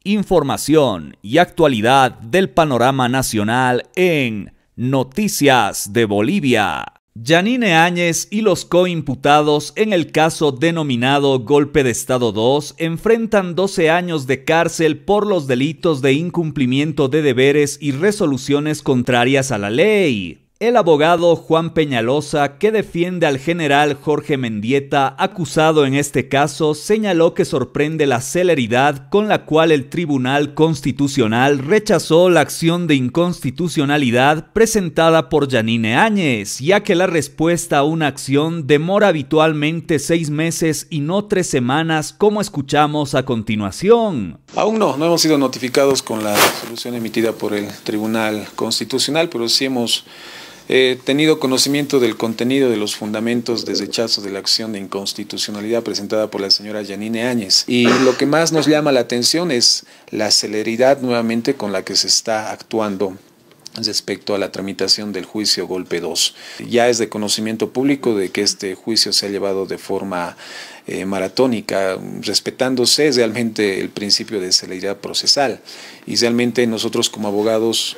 Información y actualidad del panorama nacional en Noticias de Bolivia. Yanine Áñez y los coimputados en el caso denominado Golpe de Estado 2 enfrentan 12 años de cárcel por los delitos de incumplimiento de deberes y resoluciones contrarias a la ley. El abogado Juan Peñalosa, que defiende al general Jorge Mendieta, acusado en este caso, señaló que sorprende la celeridad con la cual el Tribunal Constitucional rechazó la acción de inconstitucionalidad presentada por Yanine Áñez, ya que la respuesta a una acción demora habitualmente 6 meses y no 3 semanas, como escuchamos a continuación. Aún no hemos sido notificados con la resolución emitida por el Tribunal Constitucional, pero sí hemos tenido conocimiento del contenido de los fundamentos de rechazo de la acción de inconstitucionalidad presentada por la señora Yanine Áñez. Y lo que más nos llama la atención es la celeridad nuevamente con la que se está actuando respecto a la tramitación del juicio Golpe 2. Ya es de conocimiento público de que este juicio se ha llevado de forma maratónica, respetándose realmente el principio de celeridad procesal. Y realmente nosotros como abogados,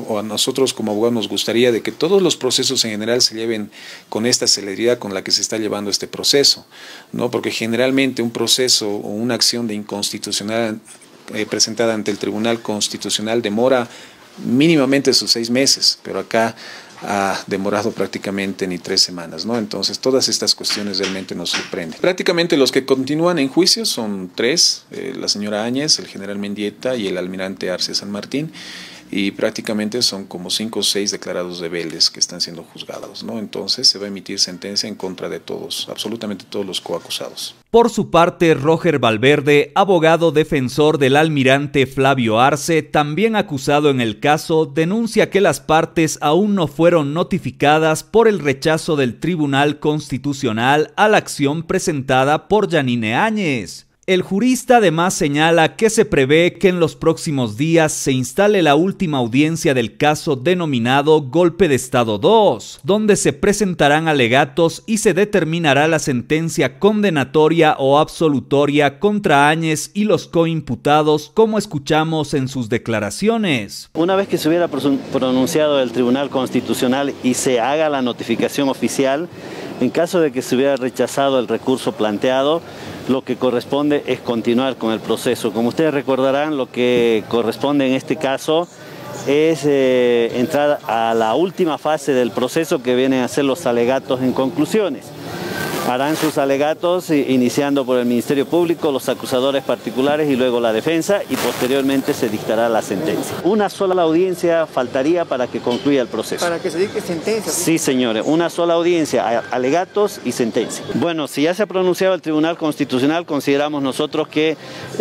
nos gustaría de que todos los procesos en general se lleven con esta celeridad con la que se está llevando este proceso, ¿no? Porque generalmente un proceso o una acción de inconstitucionalidad presentada ante el Tribunal Constitucional demora mínimamente sus 6 meses, pero acá ha demorado prácticamente ni 3 semanas, ¿no? Entonces todas estas cuestiones realmente nos sorprenden. Prácticamente los que continúan en juicio son 3, la señora Áñez, el general Mendieta y el almirante Arce San Martín, y prácticamente son como 5 o 6 declarados rebeldes que están siendo juzgados, ¿no? Entonces se va a emitir sentencia en contra de todos, absolutamente todos los coacusados. Por su parte, Roger Valverde, abogado defensor del almirante Flavio Arce, también acusado en el caso, denuncia que las partes aún no fueron notificadas por el rechazo del Tribunal Constitucional a la acción presentada por Yanine Áñez. El jurista además señala que se prevé que en los próximos días se instale la última audiencia del caso denominado Golpe de Estado 2, donde se presentarán alegatos y se determinará la sentencia condenatoria o absolutoria contra Áñez y los coimputados, como escuchamos en sus declaraciones. Una vez que se hubiera pronunciado el Tribunal Constitucional y se haga la notificación oficial, en caso de que se hubiera rechazado el recurso planteado, lo que corresponde es continuar con el proceso. Como ustedes recordarán, lo que corresponde en este caso es entrar a la última fase del proceso, que vienen a ser los alegatos en conclusiones. Harán sus alegatos iniciando por el Ministerio Público, los acusadores particulares y luego la defensa, y posteriormente se dictará la sentencia. Una sola audiencia faltaría para que concluya el proceso. ¿Para que se dicte sentencia? Sí, señores, una sola audiencia, alegatos y sentencia. Bueno, si ya se ha pronunciado el Tribunal Constitucional, consideramos nosotros que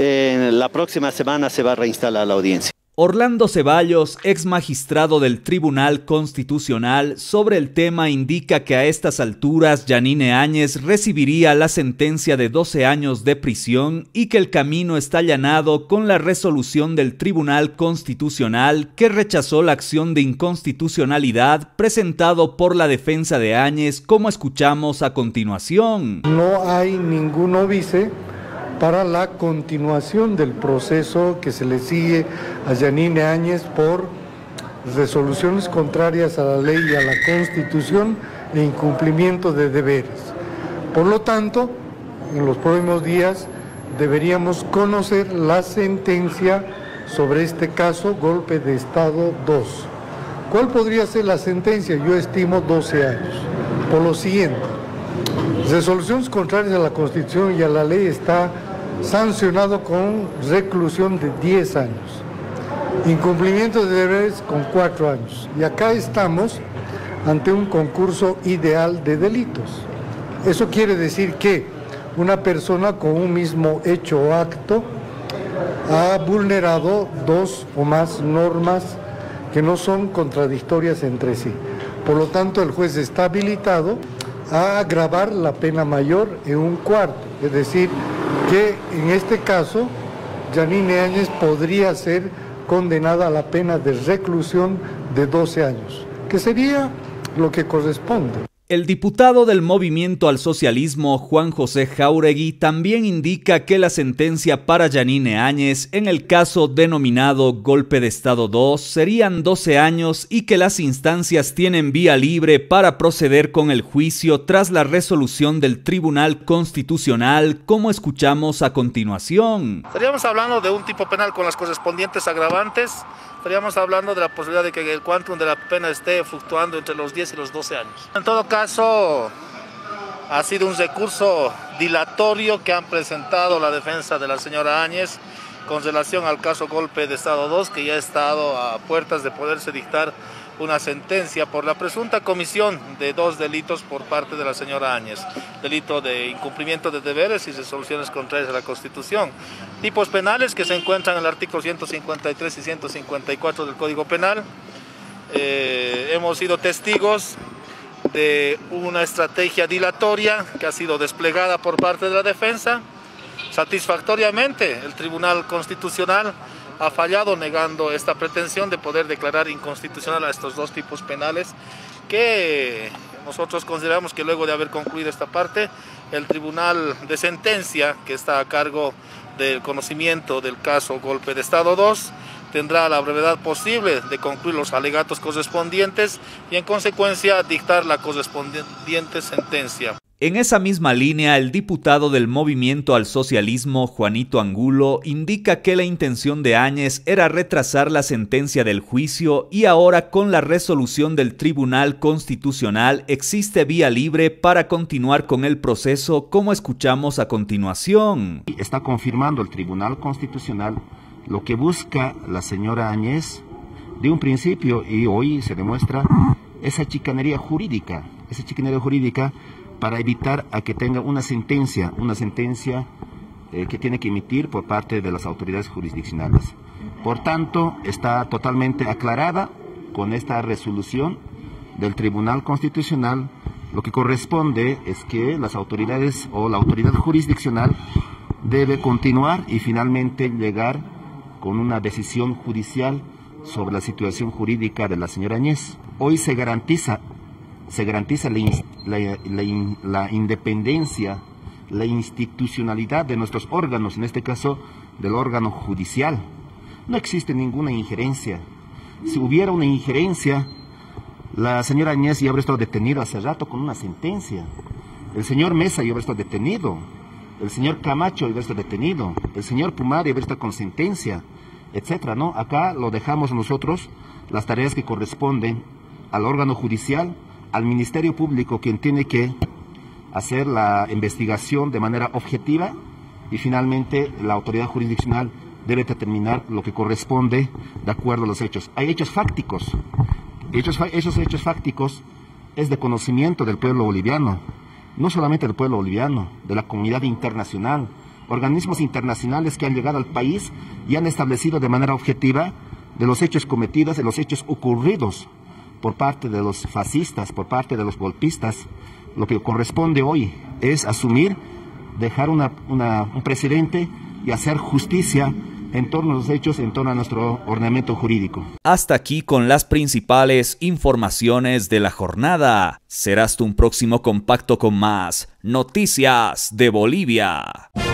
la próxima semana se va a reinstalar la audiencia. Orlando Ceballos, ex magistrado del Tribunal Constitucional, sobre el tema indica que a estas alturas Yanine Áñez recibiría la sentencia de 12 años de prisión y que el camino está allanado con la resolución del Tribunal Constitucional que rechazó la acción de inconstitucionalidad presentado por la defensa de Áñez, como escuchamos a continuación. No hay ningún óbice para la continuación del proceso que se le sigue a Yanine Áñez por resoluciones contrarias a la ley y a la Constitución e incumplimiento de deberes. Por lo tanto, en los próximos días deberíamos conocer la sentencia sobre este caso, Golpe de Estado 2. ¿Cuál podría ser la sentencia? Yo estimo 12 años. Por lo siguiente: resoluciones contrarias a la Constitución y a la ley está sancionado con reclusión de 10 años. Incumplimiento de deberes con 4 años. Y acá estamos ante un concurso ideal de delitos. Eso quiere decir que una persona con un mismo hecho o acto ha vulnerado 2 o más normas que no son contradictorias entre sí. Por lo tanto, el juez está habilitado a agravar la pena mayor en 1/4, es decir, que en este caso Yanine Áñez podría ser condenada a la pena de reclusión de 12 años, que sería lo que corresponde. El diputado del Movimiento al Socialismo, Juan José Jáuregui, también indica que la sentencia para Yanine Áñez en el caso denominado Golpe de Estado 2 serían 12 años y que las instancias tienen vía libre para proceder con el juicio tras la resolución del Tribunal Constitucional, como escuchamos a continuación. Estaríamos hablando de un tipo penal con las correspondientes agravantes. Estaríamos hablando de la posibilidad de que el quantum de la pena esté fluctuando entre los 10 y los 12 años. En todo caso, ha sido un recurso dilatorio que han presentado la defensa de la señora Áñez con relación al caso Golpe de Estado 2, que ya ha estado a puertas de poderse dictar una sentencia por la presunta comisión de 2 delitos por parte de la señora Áñez. Delito de incumplimiento de deberes y resoluciones contrarias a la Constitución. Tipos penales que se encuentran en el artículo 153 y 154 del Código Penal. Hemos sido testigos de una estrategia dilatoria que ha sido desplegada por parte de la defensa. Satisfactoriamente, el Tribunal Constitucional ha fallado negando esta pretensión de poder declarar inconstitucional a estos 2 tipos penales que nosotros consideramos que luego de haber concluido esta parte, el Tribunal de Sentencia, que está a cargo del conocimiento del caso Golpe de Estado 2, tendrá la brevedad posible de concluir los alegatos correspondientes y en consecuencia dictar la correspondiente sentencia. En esa misma línea, el diputado del Movimiento al Socialismo, Juanito Angulo, indica que la intención de Áñez era retrasar la sentencia del juicio y ahora con la resolución del Tribunal Constitucional existe vía libre para continuar con el proceso, como escuchamos a continuación. Está confirmando el Tribunal Constitucional lo que busca la señora Áñez de un principio y hoy se demuestra esa chicanería jurídica para evitar a que tenga una sentencia que tiene que emitir por parte de las autoridades jurisdiccionales. Por tanto, está totalmente aclarada con esta resolución del Tribunal Constitucional. Lo que corresponde es que las autoridades o la autoridad jurisdiccional debe continuar y finalmente llegar con una decisión judicial sobre la situación jurídica de la señora Áñez. Hoy se garantiza la independencia, la institucionalidad de nuestros órganos, en este caso del órgano judicial. No existe ninguna injerencia. Si hubiera una injerencia, la señora Áñez ya habría estado detenida hace rato con una sentencia. El señor Mesa ya habría estado detenido. El señor Camacho ya habría estado detenido. El señor Pumari habría estado con sentencia, etcétera, ¿no? Acá lo dejamos nosotros, las tareas que corresponden al órgano judicial, al Ministerio Público, quien tiene que hacer la investigación de manera objetiva y finalmente la autoridad jurisdiccional debe determinar lo que corresponde de acuerdo a los hechos. Hay hechos fácticos. Esos hechos fácticos es de conocimiento del pueblo boliviano, no solamente del pueblo boliviano, de la comunidad internacional, organismos internacionales que han llegado al país y han establecido de manera objetiva de los hechos cometidos, de los hechos ocurridos por parte de los fascistas, por parte de los golpistas. Lo que corresponde hoy es asumir, dejar un precedente y hacer justicia en torno a los hechos, en torno a nuestro ordenamiento jurídico. Hasta aquí con las principales informaciones de la jornada. Será hasta un próximo compacto con más Noticias de Bolivia.